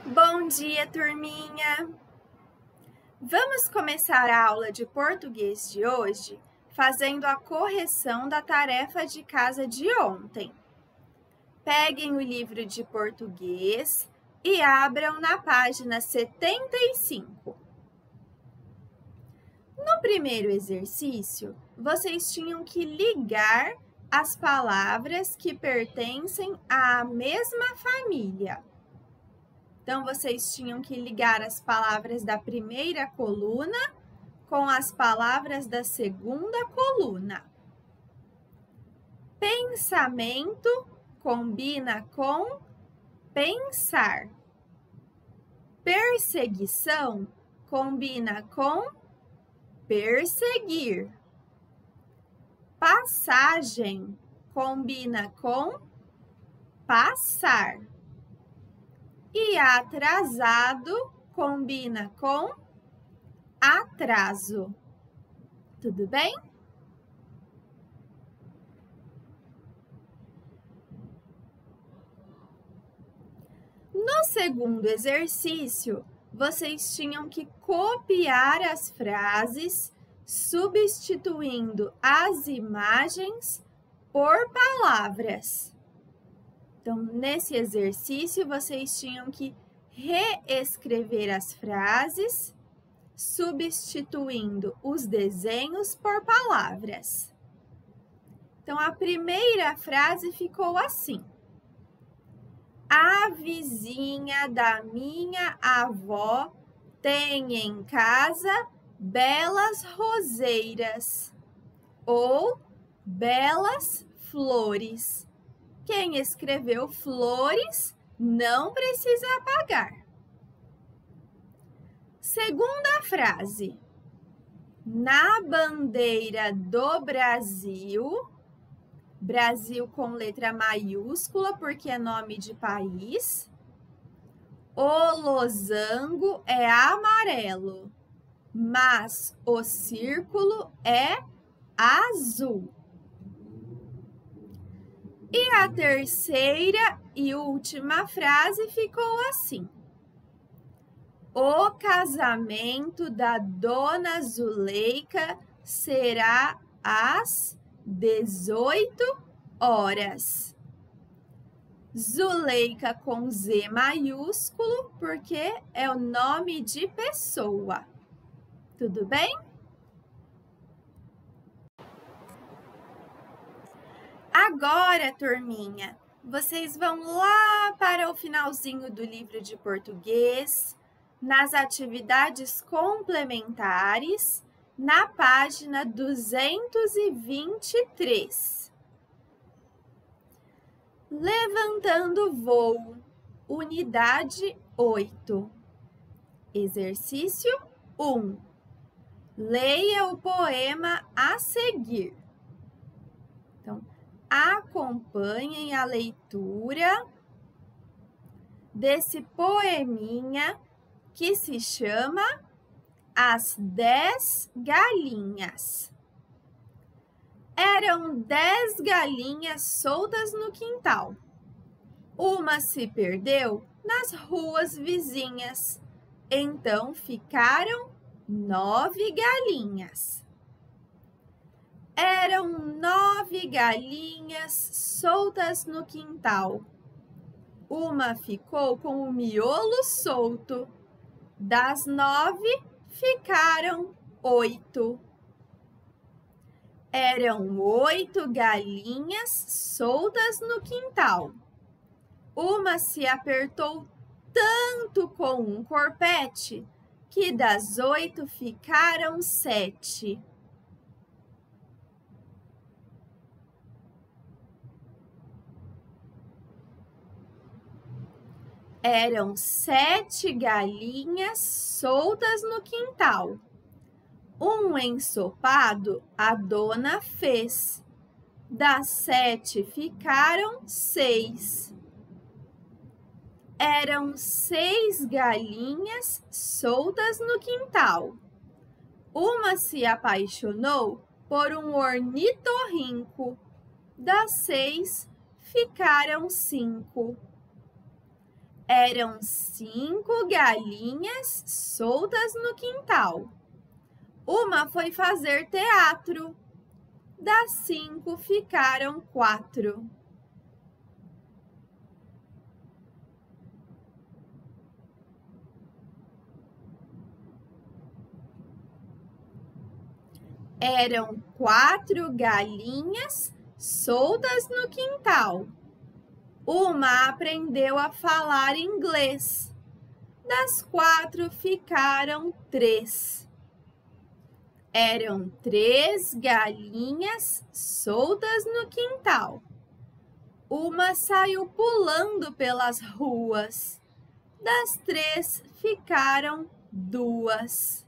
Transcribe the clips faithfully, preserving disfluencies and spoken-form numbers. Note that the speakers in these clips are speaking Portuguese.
Bom dia, turminha! Vamos começar a aula de português de hoje fazendo a correção da tarefa de casa de ontem. Peguem o livro de português e abram na página setenta e cinco. No primeiro exercício, vocês tinham que ligar as palavras que pertencem à mesma família. Então, vocês tinham que ligar as palavras da primeira coluna com as palavras da segunda coluna. Pensamento combina com pensar. Perseguição combina com perseguir. Passagem combina com passar. E atrasado combina com atraso. Tudo bem? No segundo exercício, vocês tinham que copiar as frases, substituindo as imagens por palavras. Então, nesse exercício, vocês tinham que reescrever as frases, substituindo os desenhos por palavras. Então, a primeira frase ficou assim: a vizinha da minha avó tem em casa belas roseiras ou belas flores. Quem escreveu flores não precisa apagar. Segunda frase. Na bandeira do Brasil, Brasil com letra maiúscula porque é nome de país, o losango é amarelo, mas o círculo é azul. E a terceira e última frase ficou assim: o casamento da dona Zuleika será às dezoito horas. Zuleika com Z maiúsculo, porque é o nome de pessoa. Tudo bem? Agora, turminha, vocês vão lá para o finalzinho do livro de português, nas atividades complementares, na página duzentos e vinte e três. Levantando voo, unidade oito. Exercício um. Leia o poema a seguir. Então, acompanhem a leitura desse poeminha que se chama As Dez Galinhas. Eram dez galinhas soltas no quintal. Uma se perdeu nas ruas vizinhas. Então ficaram nove galinhas. Eram nove galinhas soltas no quintal. Uma ficou com o miolo solto. Das nove, ficaram oito. Eram oito galinhas soltas no quintal. Uma se apertou tanto com um corpete que das oito ficaram sete. Eram sete galinhas soltas no quintal. Um ensopado a dona fez. Das sete ficaram seis. Eram seis galinhas soltas no quintal. Uma se apaixonou por um ornitorrinco. Das seis ficaram cinco. Eram cinco galinhas soltas no quintal. Uma foi fazer teatro. Das cinco ficaram quatro. Eram quatro galinhas soltas no quintal. Uma aprendeu a falar inglês. Das quatro ficaram três. Eram três galinhas soltas no quintal. Uma saiu pulando pelas ruas. Das três ficaram duas.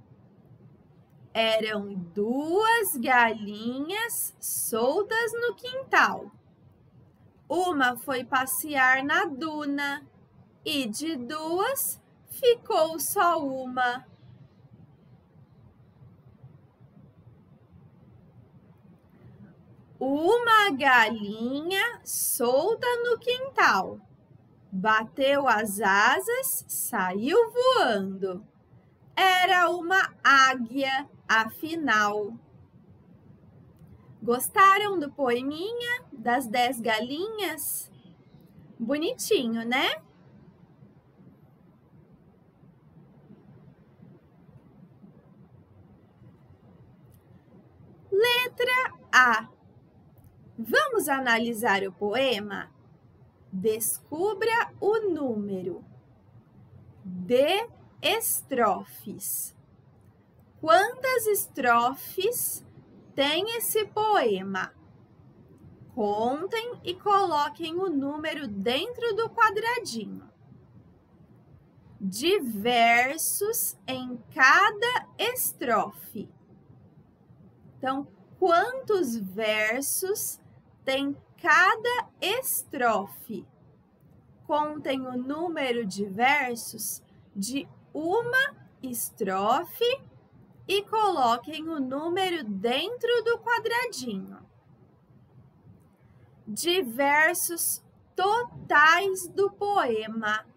Eram duas galinhas soltas no quintal. Uma foi passear na duna e de duas ficou só uma. Uma galinha solta no quintal. Bateu as asas, saiu voando. Era uma águia, afinal. Gostaram do poeminha das dez galinhas? Bonitinho, né? Letra A. Vamos analisar o poema? Descubra o número de estrofes. Quantas estrofes tem esse poema? Contem e coloquem o número dentro do quadradinho. De versos em cada estrofe. Então, quantos versos tem cada estrofe? Contem o número de versos de uma estrofe e coloquem o número dentro do quadradinho. De versos totais do poema.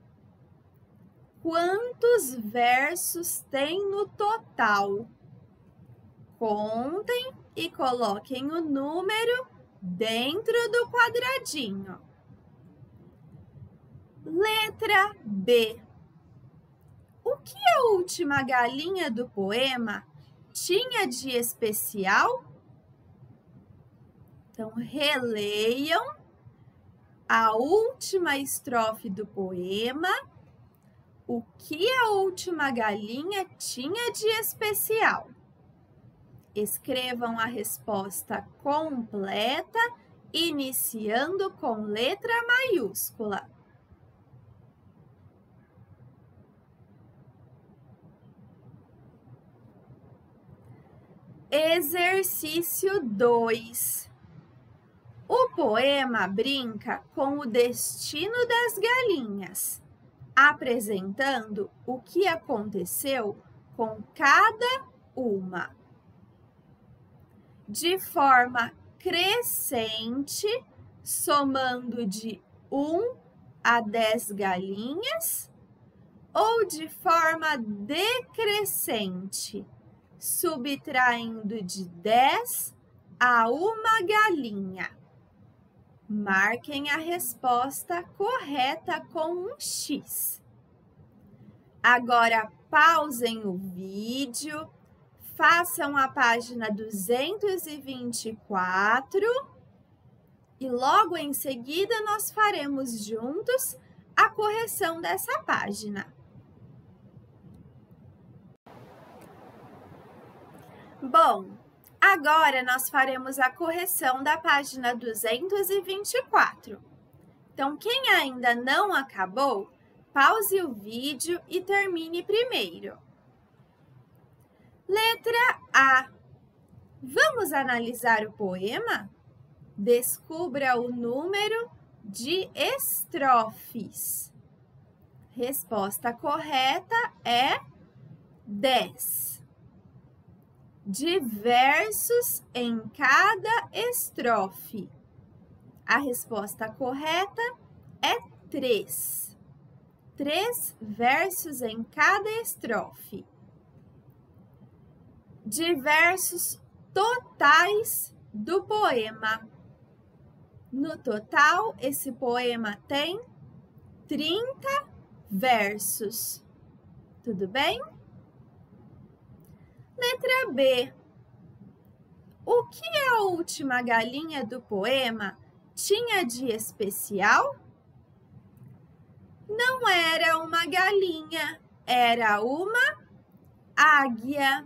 Quantos versos tem no total? Contem e coloquem o número dentro do quadradinho. Letra B. O que a última galinha do poema tinha de especial? Então, releiam a última estrofe do poema. O que a última galinha tinha de especial? Escrevam a resposta completa, iniciando com letra maiúscula. Exercício dois. O poema brinca com o destino das galinhas, apresentando o que aconteceu com cada uma. De forma crescente, somando de um a dez galinhas, ou de forma decrescente, subtraindo de dez a uma galinha. Marquem a resposta correta com um X. Agora, pausem o vídeo, façam a página duzentos e vinte e quatro e logo em seguida nós faremos juntos a correção dessa página. Bom, agora nós faremos a correção da página duzentos e vinte e quatro. Então, quem ainda não acabou, pause o vídeo e termine primeiro. Letra A. Vamos analisar o poema? Descubra o número de estrofes. Resposta correta é dez. De versos em cada estrofe. A resposta correta é três. três versos em cada estrofe. Diversos totais do poema. No total, esse poema tem trinta versos. Tudo bem? Letra B. O que a última galinha do poema tinha de especial? Não era uma galinha, era uma águia.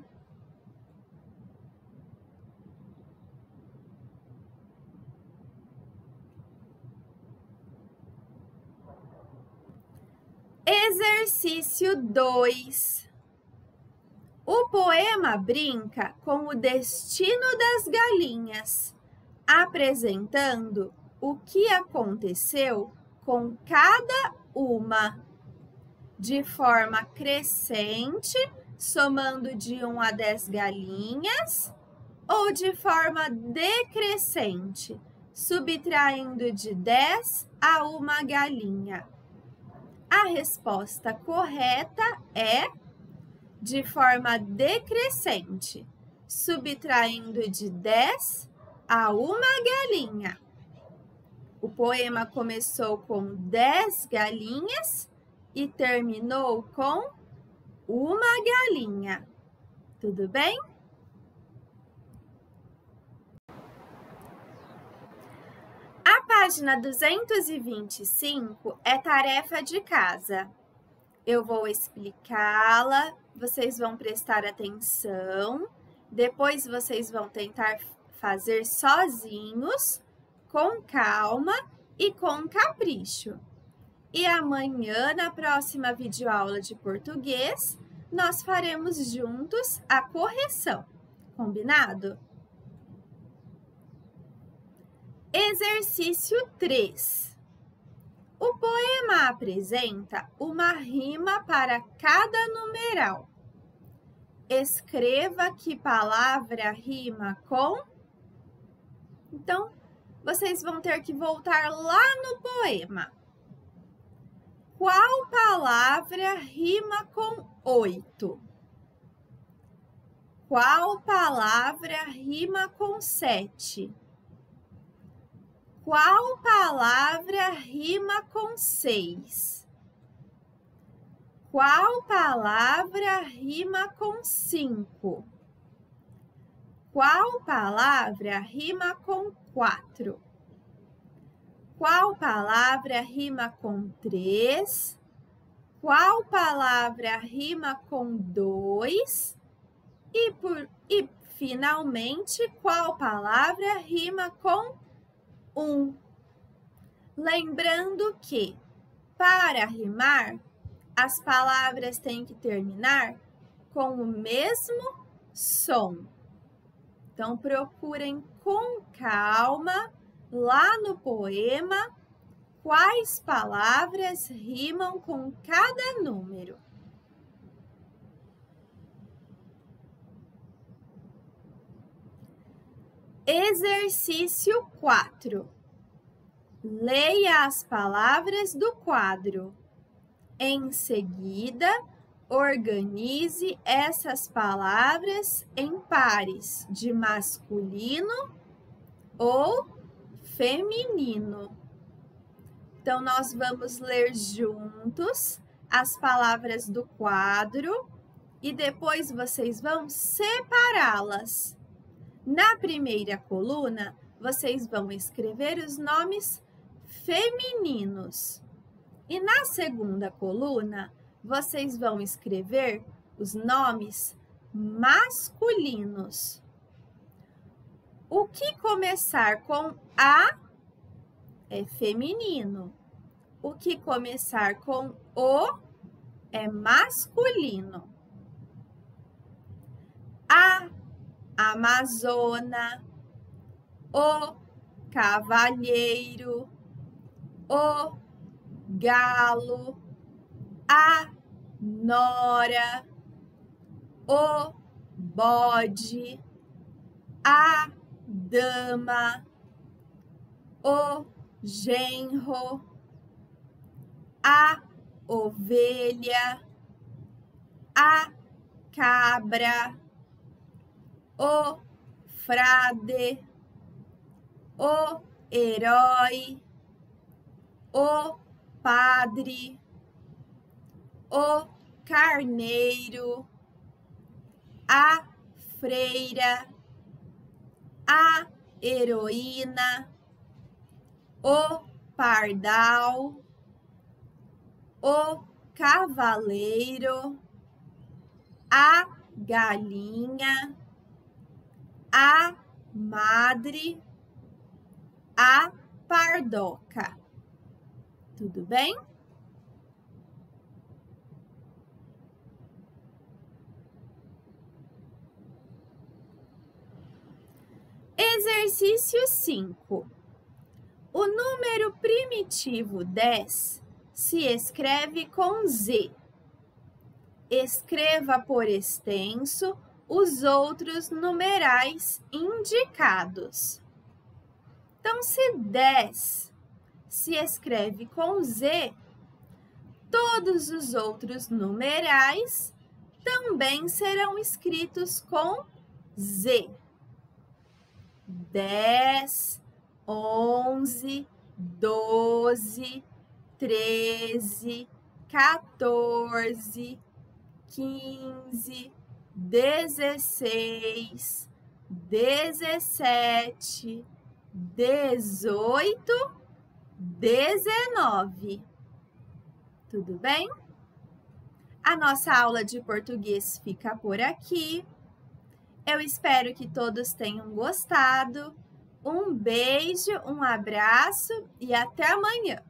Exercício dois. O poema brinca com o destino das galinhas, apresentando o que aconteceu com cada uma, de forma crescente, somando de um a dez galinhas, ou de forma decrescente, subtraindo de dez a uma galinha. A resposta correta é de forma decrescente, subtraindo de dez a uma galinha. O poema começou com dez galinhas e terminou com uma galinha. Tudo bem? A página duzentos e vinte e cinco é tarefa de casa. Eu vou explicá-la, vocês vão prestar atenção, depois vocês vão tentar fazer sozinhos, com calma e com capricho. E amanhã, na próxima videoaula de português, nós faremos juntos a correção. Combinado? Exercício três. O poema apresenta uma rima para cada numeral. Escreva que palavra rima com... Então, vocês vão ter que voltar lá no poema. Qual palavra rima com oito? Qual palavra rima com sete? Qual palavra rima com seis? Qual palavra rima com cinco? Qual palavra rima com quatro? Qual palavra rima com três? Qual palavra rima com dois? E, por, e, finalmente, qual palavra rima com um? Lembrando que, para rimar, as palavras têm que terminar com o mesmo som. Então, procurem com calma, lá no poema, quais palavras rimam com cada número. Exercício quatro. Leia as palavras do quadro. Em seguida, organize essas palavras em pares de masculino ou feminino. Então, nós vamos ler juntos as palavras do quadro e depois vocês vão separá-las. Na primeira coluna, vocês vão escrever os nomes femininos. E na segunda coluna, vocês vão escrever os nomes masculinos. O que começar com A é feminino. O que começar com O é masculino. A amazona, o cavalheiro, o galo, a nora, o bode, a dama, o genro, a ovelha, a cabra, o frade, o herói, o padre, o carneiro, a freira, a heroína, o pardal, o cavaleiro, a galinha, a madre, a pardoca. Tudo bem? Exercício cinco. O número primitivo dez se escreve com Z. Escreva por extenso os outros numerais indicados. Então, se dez se escreve com Z, todos os outros numerais também serão escritos com Z. dez, onze, doze, treze, quatorze, quinze, dezesseis, dezessete, dezoito, dezenove. Tudo bem? A nossa aula de português fica por aqui. Eu espero que todos tenham gostado. Um beijo, um abraço e até amanhã!